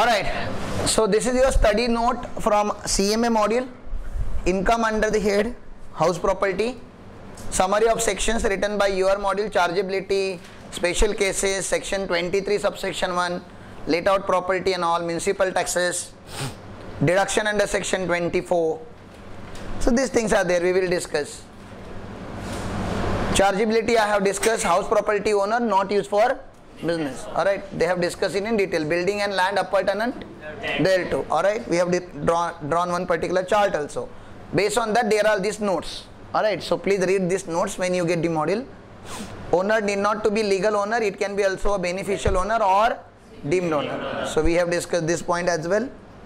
Alright, so this is your study note from CMA module. Income under the head, house property. Summary of sections written by your module, chargeability, special cases, section 23 subsection 1, let out property and all, municipal taxes, deduction under section 24. So these things are there, we will discuss. Chargeability I have discussed, house property owner not used for business. Alright, they have discussed it in detail. Building and land appurtenant thereto. Alright, we have drawn one particular chart also. Based on that, there are these notes. Alright, so please read these notes when you get the module. Owner need not to be legal owner, it can be also a beneficial owner or deemed owner. So we have discussed this point as well.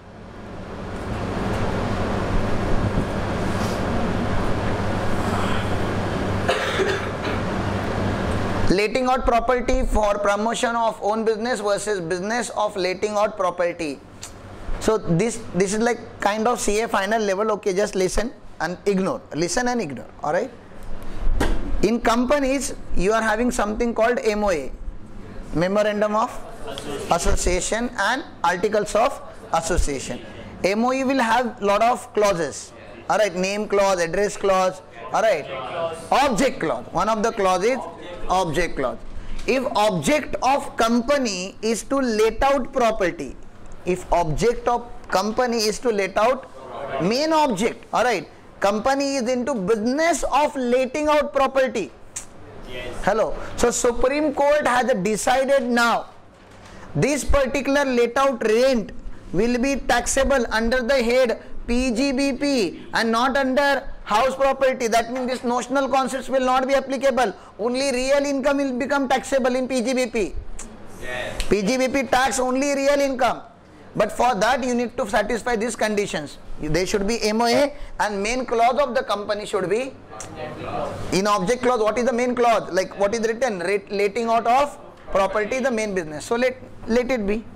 Letting out property for promotion of own business versus business of letting out property. So this is like kind of CA final level. Okay, just listen and ignore. Listen and ignore. Alright. In companies, you are having something called MOA, Memorandum of Association, and Articles of Association. MOA will have lot of clauses. Alright, name clause, address clause. Alright, object clause. One of the clauses, object clause. If object of company is to let out property, if object of company is to let out main object, alright, company is into business of letting out property. Yes. Hello. So Supreme Court has decided now this particular let out rent will be taxable under the head PGBP and not under house property. That means this notional concepts will not be applicable. Only real income will become taxable in PGBP. Yes. PGBP tax only real income. But for that you need to satisfy these conditions. They should be MOA and main clause of the company should be in object clause. What is the main clause? Like what is written? Letting out of property, the main business. So let it be.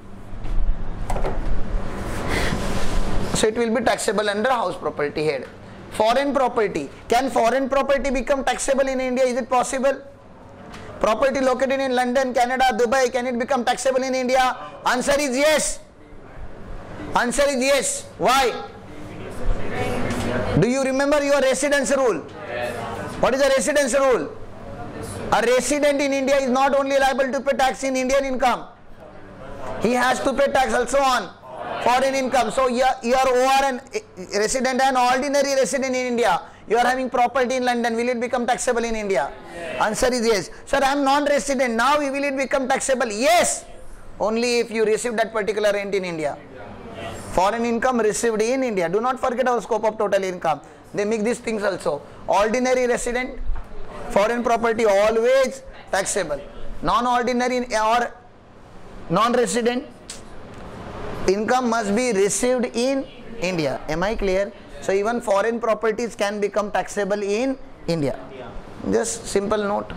So it will be taxable under house property head. Foreign property. Can foreign property become taxable in India? Is it possible? Property located in London, Canada, Dubai, can it become taxable in India? Answer is yes. Answer is yes. Why? Do you remember your residence rule? Yes. What is the residence rule? A resident in India is not only liable to pay tax in Indian income. He has to pay tax also on foreign income. So you are OR and resident and ordinary resident in India. You are having property in London. Will it become taxable in India? Yes. Answer is yes. Sir, I am non-resident. Now will it become taxable? Yes. Only if you receive that particular rent in India. Foreign income received in India. Do not forget our scope of total income. They make these things also. Ordinary resident, foreign property always taxable. Non-ordinary or non-resident, income must be received in India. Am I clear? So even foreign properties can become taxable in India. Just simple note.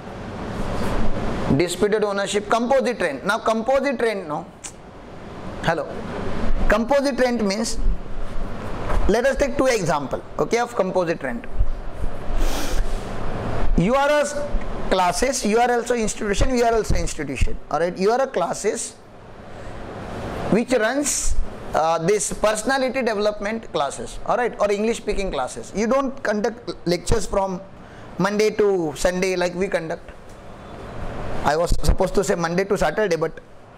Disputed ownership, composite rent. Now composite rent, no? Hello. Composite rent means, let us take two examples, okay, of composite rent. You are a classes, you are also institution, we are also institution. Alright, you are a classes which runs this personality development classes, alright, or English speaking classes. You don't conduct lectures from Monday to Sunday like we conduct. I was supposed to say Monday to Saturday, but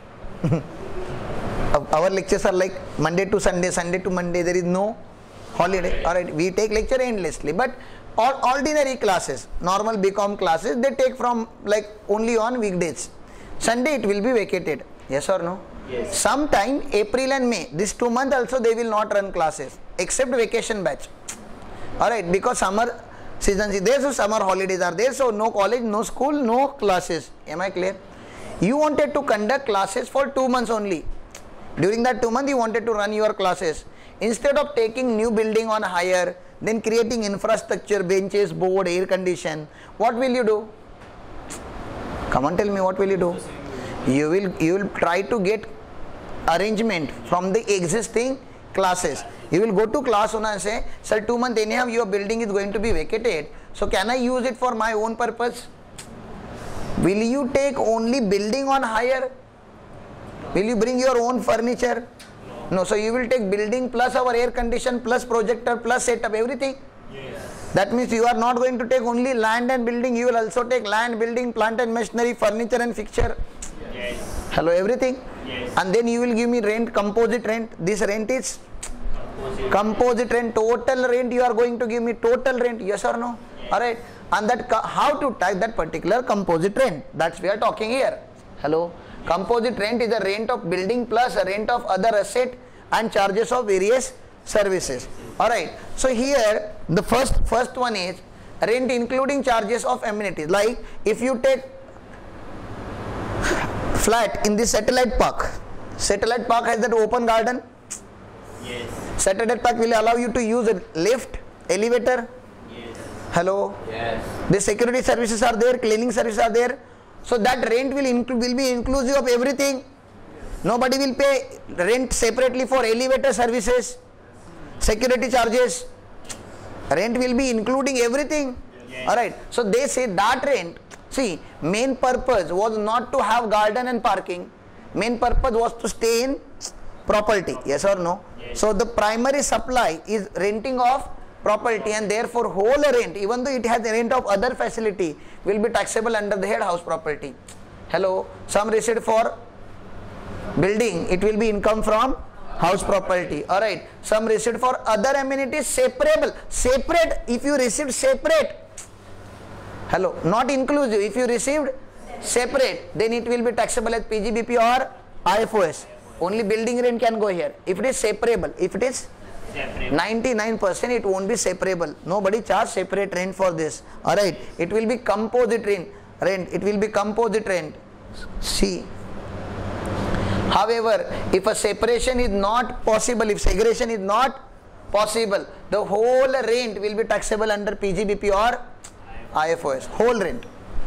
our lectures are like Monday to Sunday, Sunday to Monday, there is no holiday. Alright, we take lecture endlessly, but all ordinary classes, normal BCom classes, they take from like only on weekdays. Sunday it will be vacated. Yes or no? Yes. Sometime April and May, this 2 months also they will not run classes except vacation batch. Alright, because summer season is there, so summer holidays are there, so no college, no school, no classes. Am I clear? You wanted to conduct classes for 2 months only. During that 2 months you wanted to run your classes. Instead of taking new building on hire, then creating infrastructure, benches, board, air condition, what will you do? Come on, tell me, what will you do? You will try to get arrangement from the existing classes. You will go to class owner and say, sir, 2 months anyhow your building is going to be vacated, so can I use it for my own purpose? Will you take only building on hire? Will you bring your own furniture? No. So you will take building plus our air condition plus projector plus setup, everything. Yes. That means you are not going to take only land and building, you will also take land, building, plant and machinery, furniture and fixture. Yes. Hello, everything. Yes. And then you will give me rent, composite rent. This rent is composite rent, total rent you are going to give me, total rent, yes or no? Yes. Alright. And that how to type that particular composite rent, that's we are talking here. Hello. Composite rent is the rent of building plus a rent of other asset and charges of various services. Alright. So here the first one is rent including charges of amenities. Like if you take flat in the satellite park has that open garden. Yes. Satellite park will allow you to use a lift, elevator. Yes. Hello. Yes. The security services are there, cleaning services are there. So that rent will be inclusive of everything. Nobody will pay rent separately for elevator services, security charges. Rent will be including everything. Yes. Alright. So they say that rent, see, main purpose was not to have garden and parking. Main purpose was to stay in property. Yes or no? Yes. So the primary supply is renting of property, and therefore whole rent, even though it has the rent of other facility, will be taxable under the head house property. Hello. Some receipt for building, it will be income from house property. Alright. Some receipt for other amenities separable. Separate, if you received separate. Hello. Not inclusive. If you received separate, then it will be taxable as PGBP or IFOS. Only building rent can go here. If it is separable, if it is 99% it won't be separable. Nobody charge separate rent for this. Alright. It will be composite rent. It will be composite rent. See. However, if a separation is not possible, if segregation is not possible, the whole rent will be taxable under PGBP or IFOS. Whole rent.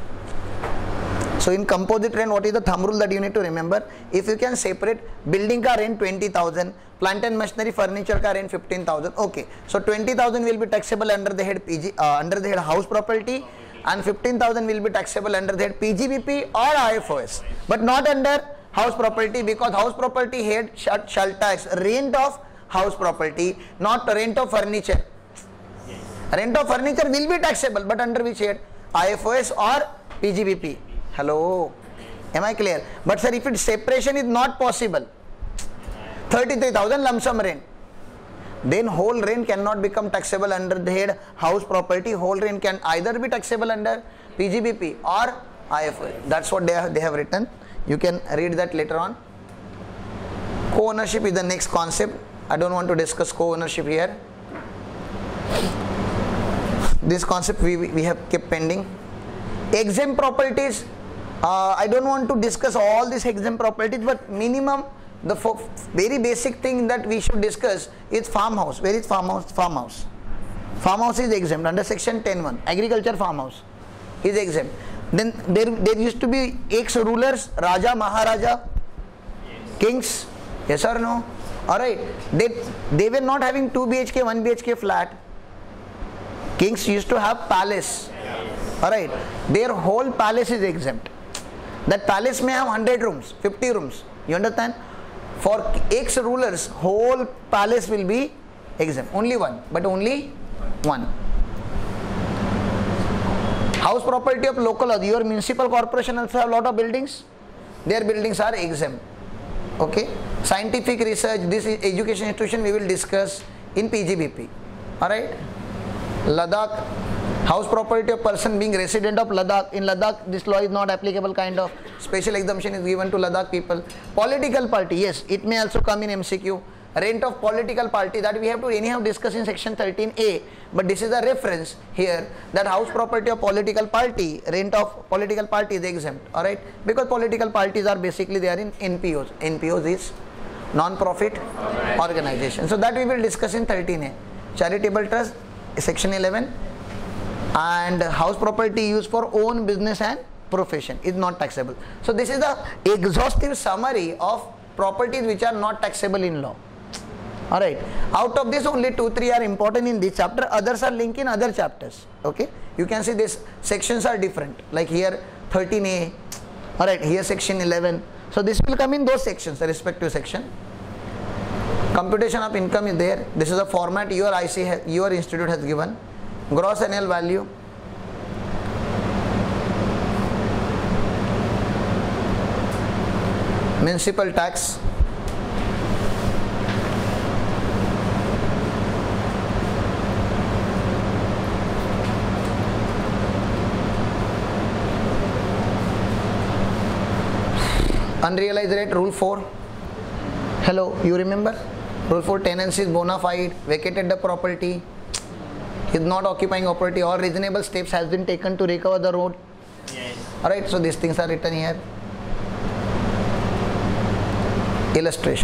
So in composite rent, what is the thumb rule that you need to remember? If you can separate building ka rent 20,000, plant and machinery furniture ka rent 15,000. Okay. So 20,000 will be taxable under the head under the head house property, and 15,000 will be taxable under the head PGBP or IFOS, but not under house property, because house property head shall tax rent of house property, not rent of furniture. Rent of furniture will be taxable, but under which head? IFOS or PGBP. Hello. Am I clear? But sir, if its separation is not possible, 33,000 lump sum rent, then whole rent cannot become taxable under the head house property. Whole rent can either be taxable under PGBP or IFOS. That's what they have written. You can read that later on. Co-ownership is the next concept. I don't want to discuss co-ownership here. This concept we have kept pending. Exempt properties. I don't want to discuss all these exempt properties, but minimum, the very basic thing that we should discuss is farmhouse. Where is farmhouse? Farmhouse. Farmhouse is exempt under section 10(1). Agriculture farmhouse is exempt. Then there used to be ex-rulers, Raja, Maharaja, kings. Yes or no? Alright. They were not having 2 BHK, 1 BHK flat. Kings used to have palace. Alright. Their whole palace is exempt. That palace may have 100 rooms, 50 rooms. You understand? For ex-rulers, whole palace will be exempt. Only one, but only one. House property of local, your municipal corporation also have a lot of buildings. Their buildings are exempt. Okay. Scientific research, this is education institution we will discuss in PGBP. Alright. Ladakh, house property of person being resident of Ladakh. In Ladakh, this law is not applicable, kind of special exemption is given to Ladakh people. Political party, yes, it may also come in MCQ. Rent of political party, that we have to anyhow discuss in section 13A, but this is a reference here that house property of political party, rent of political party is exempt. Alright, because political parties are basically they are in NPOs. NPOs is non-profit organization. So that we will discuss in 13A. Charitable trust, section 11, and house property used for own business and profession is not taxable. So this is the exhaustive summary of properties which are not taxable in law. Alright, out of this only 2-3 are important in this chapter, others are linked in other chapters. Okay, you can see these sections are different, like here 13A, alright, here section 11, So this will come in those sections, the respective section. Computation of income is there. This is a format your your institute has given. Gross annual value. Municipal tax. Unrealized rate, rule 4. Hello, you remember? Rule 4, tenancy is bona fide, vacated the property, is not occupying property, all reasonable steps has been taken to recover the road. Yes. Alright, so these things are written here. Illustration.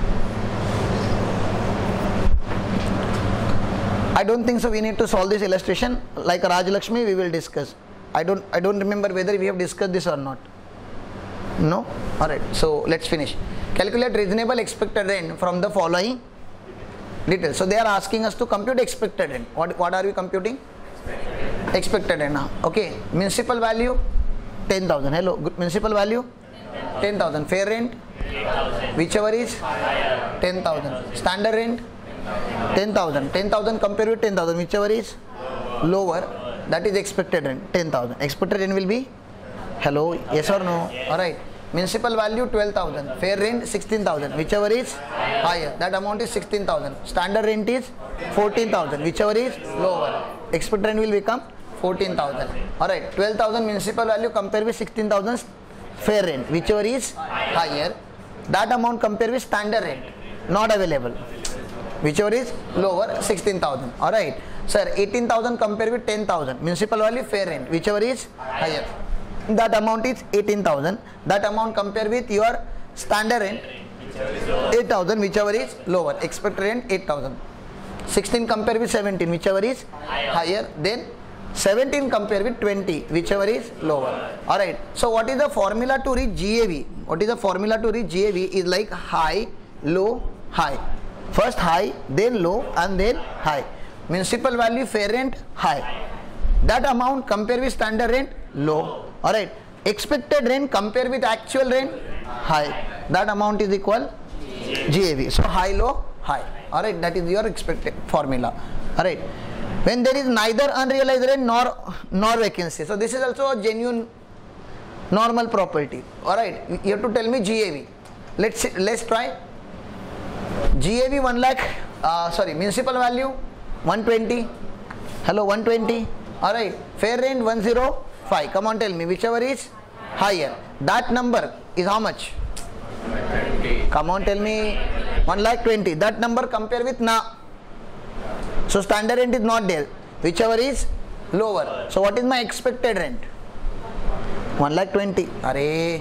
I don't think so we need to solve this illustration. Like Raj Lakshmi we will discuss. I don't remember whether we have discussed this or not. No? Alright, so let's finish. Calculate reasonable expected rent from the following details. So they are asking us to compute expected rent. What are we computing? Expected rent. Okay. Municipal value 10,000. Hello. Municipal value 10,000. Fair rent 8,000. whichever is 10,000. Standard rent 10,000. 10,000 compared with 10,000 whichever is lower. That is expected rent 10,000. Expected rent will be, hello, yes or no? Alright. Municipal value 12,000. Fair rent 16,000. Whichever is higher. That amount is 16,000. Standard rent is 14,000. Whichever is lower. Expected rent will become 14,000. Alright. 12,000 municipal value compared with 16,000 fair rent. Whichever is higher. That amount compared with standard rent. Not available. Whichever is lower 16,000. Alright. Sir, 18,000 compared with 10,000. Municipal value fair rent. Whichever is higher. That amount is 18,000. That amount compared with your standard rent 8,000 whichever is lower. Expected rent 8,000. 16 compared with 17 whichever is higher. Then 17 compared with 20 whichever is lower. Alright. So what is the formula to reach GAV? What is the formula to reach GAV is like high, low, high. First high, then low and then high. Municipal value fair rent high. That amount compared with standard rent low. Alright, expected rent compared with actual rent high. That amount is equal GAV. So high, low, high. Alright, that is your expected formula. Alright, when there is neither unrealized rent nor vacancy. So this is also a genuine normal property. Alright, you have to tell me GAV. Let's try. GAV 1 lakh. Municipal value 120. Hello, 120. Alright, fair rent 105. Come on, tell me whichever is higher. That number is how much? 120. Come on, tell me 1,20,000. That number compare with na. So standard rent is not there. Whichever is lower. So what is my expected rent? 1,20,000. Arey.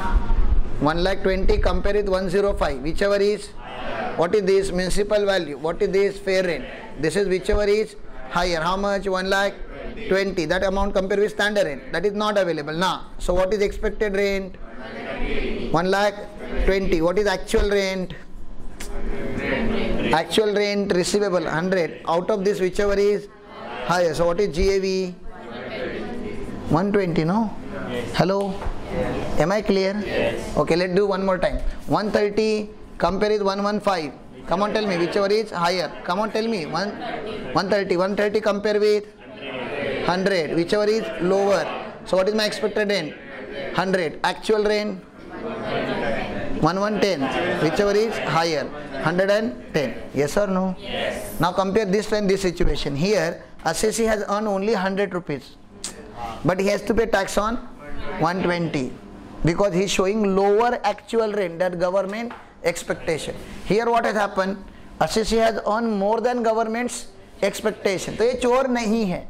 1,20,000 compare with 105. Whichever is. What is this? Municipal value. What is this? Fair rent. This is whichever is higher. How much? 1,20,000. That amount compared with standard rent. That is not available now. So what is expected rent? 1,20,000. What is actual rent? Actual rent receivable 100. Out of this whichever is higher. So what is GAV? 120, no? Yes. Hello? Yes. Am I clear? Yes. Okay, let's do one more time. 130 compare with 115. Come on, tell me whichever is higher. Come on, tell me. 130. 130 compare with 100. Whichever is lower. So what is my expected rent? 100. Actual rent 1110. Whichever is higher. 110. Yes or no? Yes. Now compare this and this situation. Here, assessee has earned only 100 rupees. But he has to pay tax on 120. Because he is showing lower actual rent than government expectation. Here what has happened? Assessee has earned more than government's expectation. तो ये चोर नहीं है.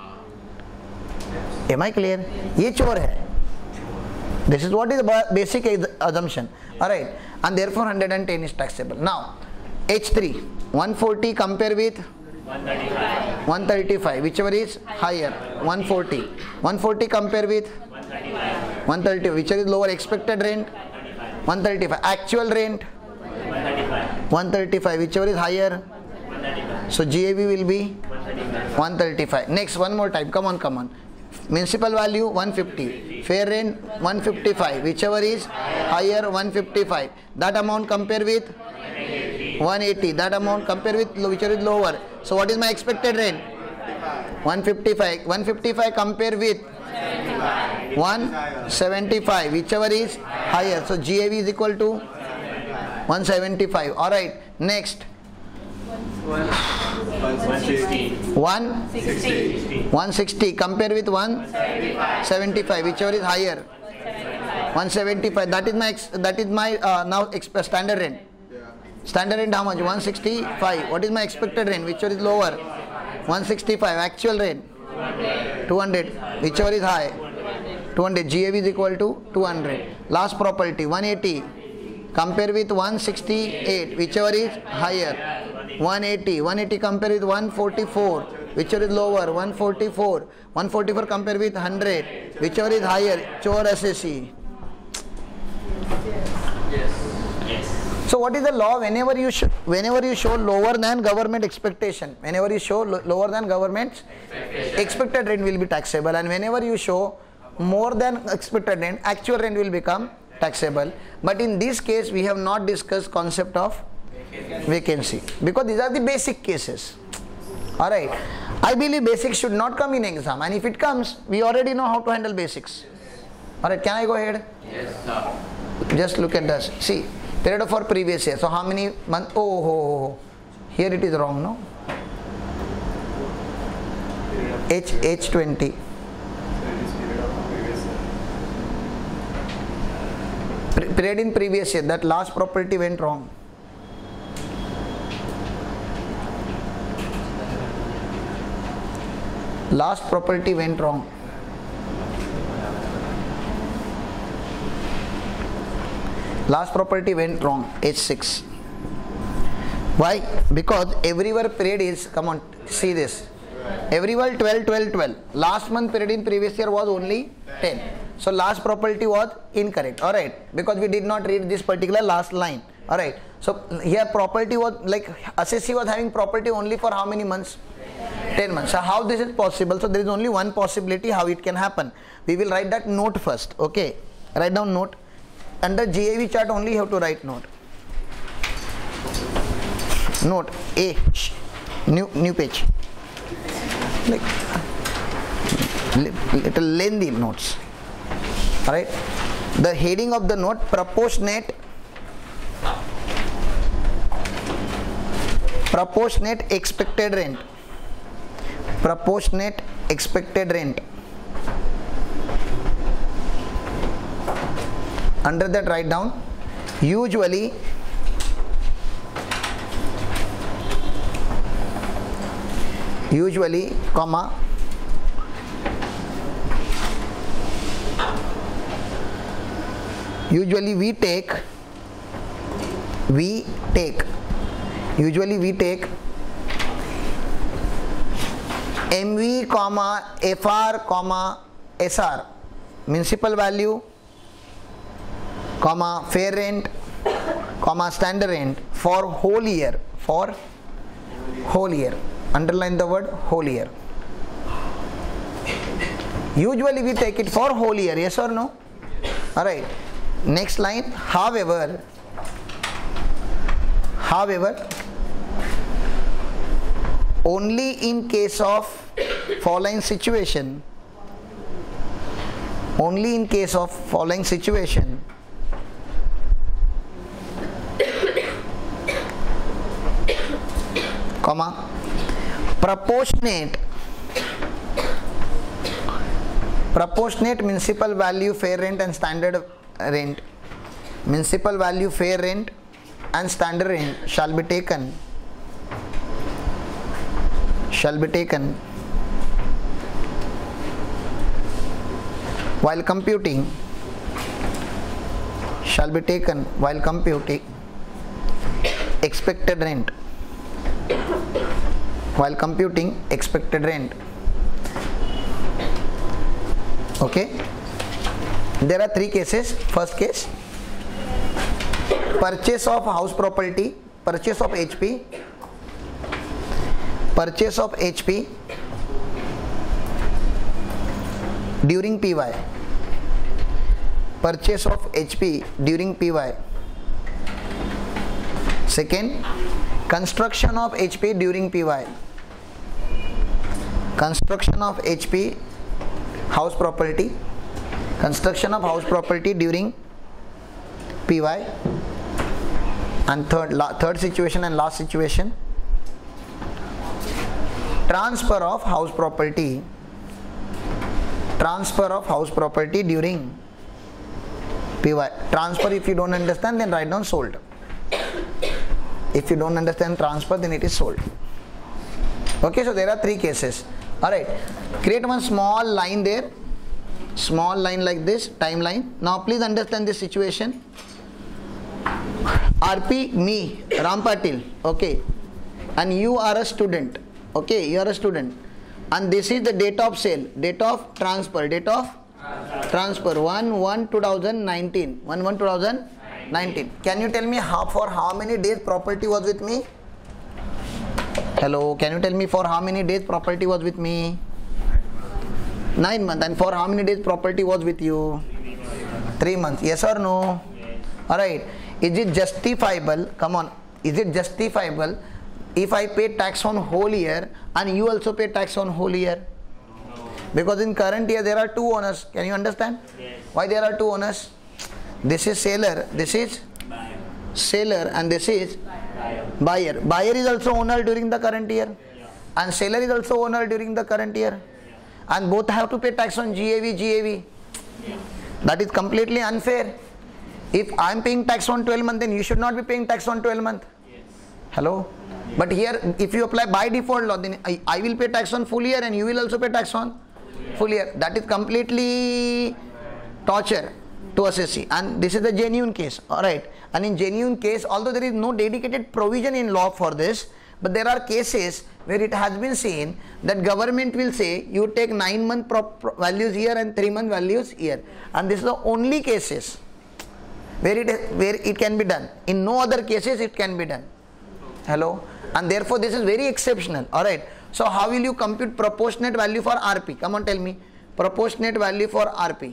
Am I clear? ये चोर है. This is what is the basic assumption. Alright. And therefore 110 is taxable. Now, H3. 140 compare with 135. 135. Whichever is higher. 140. 140 compare with 135. 130. Whichever is lower expected rent. 135. Actual rent 135. 135. Whichever is higher. 135. So GAV will be 135. 135. Next, one more time. Come on. municipal value 150, fair rent 155, whichever is higher 155. That amount compare with 180. That amount compare with whichever is lower. So what is my expected rent? 155. 155 compare with 175, whichever is higher. So GAV is equal to 175. Alright, next 160. 160 compare with 175, whichever is higher. 175. That is my now standard rent. Standard rent how much? 165. What is my expected rent? Whichever is lower? 165. Actual rent 200, whichever is high. 200. GAV is equal to 200. Last property 180 compare with 168, whichever is higher. 180. 180 compare with 144, whichever is lower. 144. 144 compare with 100, whichever is higher. Chore SSC. So what is the law? Whenever you show lower than government expectation, whenever you show lower than government's expected rent will be taxable, and whenever you show more than expected rent, actual rent will become taxable. But in this case we have not discussed concept of vacancy because these are the basic cases. Alright, I believe basics should not come in exam, and if it comes we already know how to handle basics. Alright, can I go ahead? Yes, sir. Just look at this. See, period for previous year. So how many months? Oh, here it is wrong, no? H20. Period in previous year. That last property went wrong. Last property went wrong. Last property went wrong. H6. Why? Because everywhere period is, come on, see this. Everywhere 12, 12, 12. Last month period in previous year was only 10. So last property was incorrect. Alright. Because we did not read this particular last line. Alright. So here property was like assessee was having property only for how many months? 10 months. So how this is possible? So there is only one possibility how it can happen. We will write that note first. Okay. Write down note. Under GAV chart only you have to write note. Note A. New page. Like little lengthy notes. Alright. The heading of the note: proportionate expected rent. Proportionate expected rent. Under that write down usually comma usually we take MV comma FR comma SR, municipal value comma fair rent comma standard rent for whole year. Underline the word whole year. Usually we take it for whole year. Yes or no? Alright. Next line. However, only in case of following situation. Comma, proportionate municipal value fair rent and standard rent. Municipal value fair rent and standard rent shall be taken while computing expected rent. Okay, there are three cases. First case, purchase of house property, purchase of HP, during PY. Purchase of HP during PY. Second, construction of HP during PY. Construction of HP house property. Construction of house property during PY. And third situation and last situation, transfer of house property. Transfer of house property during PY. Transfer, if you don't understand, then write down sold. If you don't understand transfer, then it is sold. Okay, so there are three cases. Alright, create one small line there. Small line like this, timeline. Now please understand this situation. RP, me, Ram Patil, okay, and you are a student, okay, you are a student, and this is the date of sale, date of transfer, 1/1/2019, 1/1/2019. Can you tell me for how many days property was with me? Hello, can you tell me for how many days property was with me? 9 months. And for how many days property was with you? 3 months. Yes or no? Alright. Is it justifiable? Come on. Is it justifiable if I pay tax on whole year and you also pay tax on whole year? Because in current year there are two owners. Can you understand? Yes. Why there are two owners? This is seller, this is seller, and this is buyer. Buyer is also owner during the current year, and seller is also owner during the current year, and both have to pay tax on GAV. That is completely unfair. If I am paying tax on 12 months, then you should not be paying tax on 12 months. Hello? But here, if you apply by default law, then I will pay tax on full year and you will also pay tax on full year. That is completely torture to assessee, and this is the genuine case. Alright, and in genuine case, although there is no dedicated provision in law for this, but there are cases where it has been seen that government will say you take 9 month values here and 3 month values here, and this is the only cases where it can be done. In no other cases it can be done. Hello, and therefore this is very exceptional. Alright, so how will you compute proportionate value for RP? Come on, tell me proportionate value for RP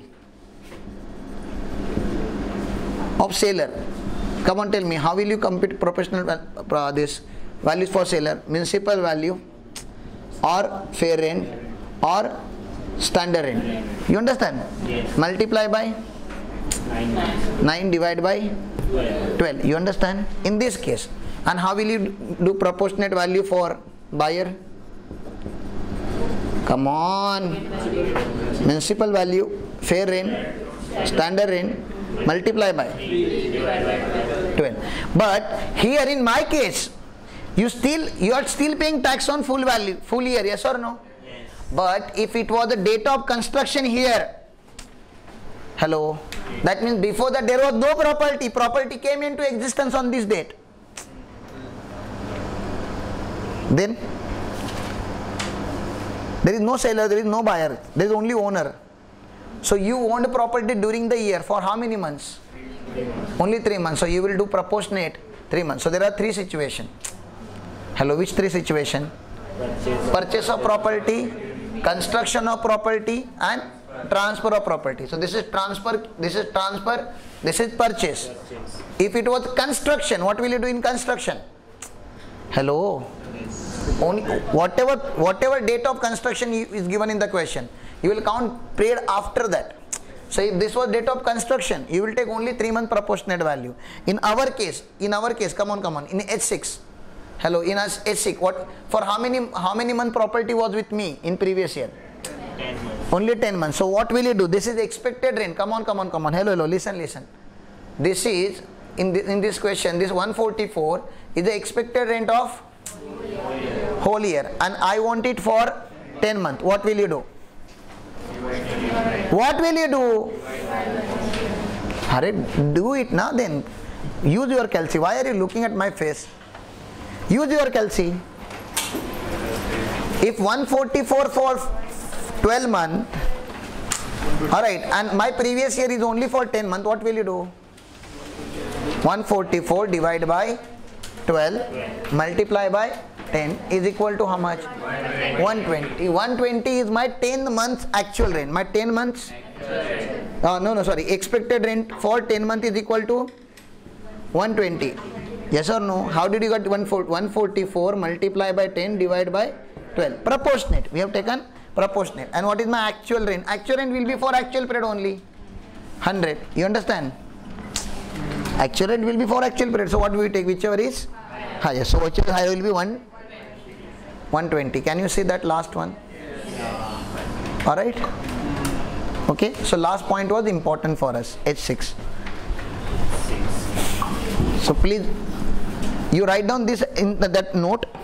of seller. Come on, tell me how will you compute proportional this values for seller? Municipal value or fair rent or standard rent. You understand? Yes. Multiply by 9 divided by 12. You understand? In this case. And how will you do proportionate value for buyer? Come on. Municipal value, fair rent, standard rent, multiply by 12. But here in my case, you are still paying tax on full value, full year, yes or no? Yes. But if it was the date of construction here, hello, that means before that there was no property. Property came into existence on this date. Then there is no seller, there is no buyer, there is only owner. So you owned property during the year for how many months? 3 months. Only 3 months. So you will do proportionate 3 months. So there are 3 situations. Hello, which 3 situations? Purchase of property, construction of property, and transfer of property. So this is transfer, this is purchase. If it was construction, what will you do in construction? Hello. Only whatever date of construction is given in the question, you will count paid after that. So if this was date of construction, you will take only 3 month proportionate value. In our case, come on, in H6. Hello, in H6, what for how many month property was with me in previous year? 10 months. Only 10 months. So what will you do? This is the expected rent. Come on. Hello, listen. This is in this question, this 144 is the expected rent of whole year, and I want it for 10 months. What will you do? What will you do? Hurry, do it now then. Use your calci. Why are you looking at my face? Use your calci. If 144 for 12 months, alright, and my previous year is only for 10 months, what will you do? 144 divided by 12 multiply by 10 is equal to how much? 120. 120 is my 10 months actual rent. My 10 months? Expected rent for 10 months is equal to 120. Yes or no? How did you get 144 multiplied by 10 divided by 12? Proportionate. We have taken proportionate. And what is my actual rent? Actual rent will be for actual period only. 100. You understand? Actual rent will be for actual period. So what do we take? Whichever is higher. So whichever is higher will be 120. Can you see that last one? Alright? Okay. So last point was important for us. H6. So please, you write down this in that note.